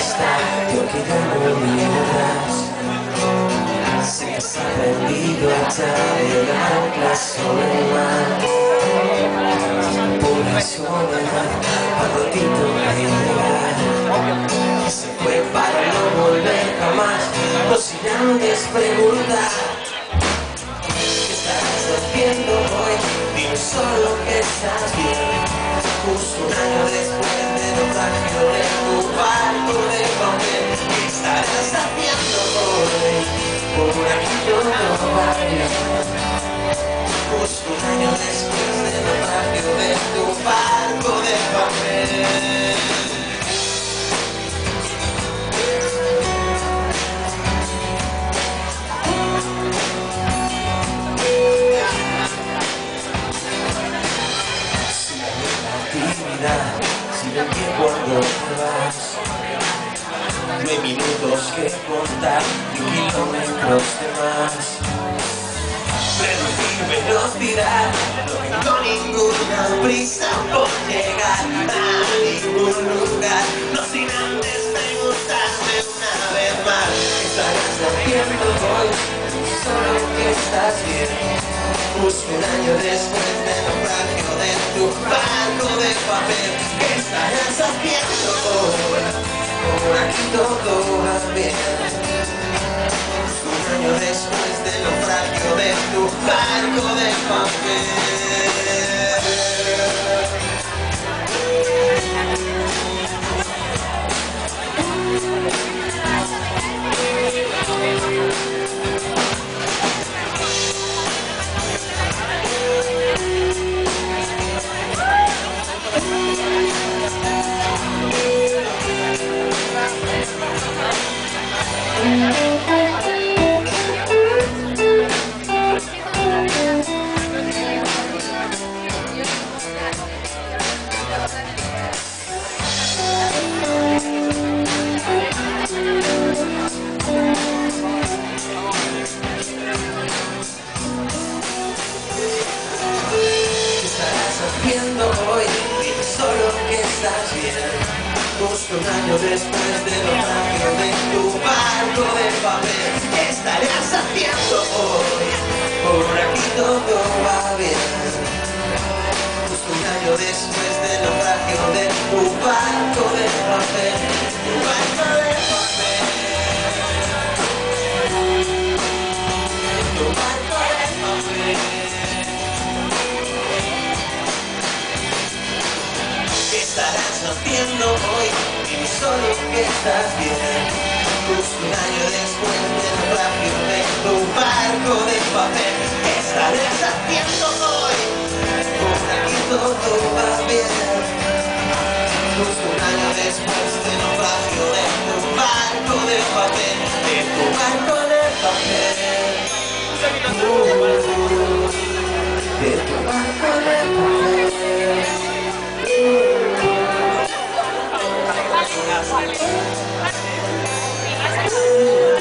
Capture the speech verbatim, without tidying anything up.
está, yo que ya no miro atrás. Sé que has aprendido a navegar la soledad, por la soledad, al ratito de llegar. Se fue para no volver jamás, no sin antes preguntar ¿qué estarás haciendo hoy? Dime solo que estás bien. Justo un año después del naufragio de tu barco de papel, ¿qué estarás haciendo hoy? Por aquí todo va bien. Justo un año después del naufragio de tu barco de papel. Sigue el tiempo cuando te vas. No hay minutos que contar, ni kilómetros de más. Reducir velocidad, no tengo ninguna prisa por llegar a ningún lugar. No sin antes preguntarte una vez más ¿qué estarás haciendo hoy? Solo que estás bien. Justo un año después del naufragio de tu barco de papel, ¿qué estarás haciendo hoy? Por aquí todo va bien. Justo un año después del naufragio de tu barco de papel. Hoy, dime solo que estás bien. Justo un año después del naufragio de tu barco de papel, ¿qué estarías haciendo hoy? Por aquí todo va bien. Justo un año después del naufragio de tu barco de papel, tu barco de papel, tu barco de papel. ¿Qué estarás haciendo hoy? Dime solo que estás bien. Justo un año después del naufragio de tu barco de papel, ¿qué estarás haciendo hoy? Por aquí todo va bien. Justo un año después del naufragio de tu barco de papel, de tu barco de papel, uh, de tu barco de papel. Thank you.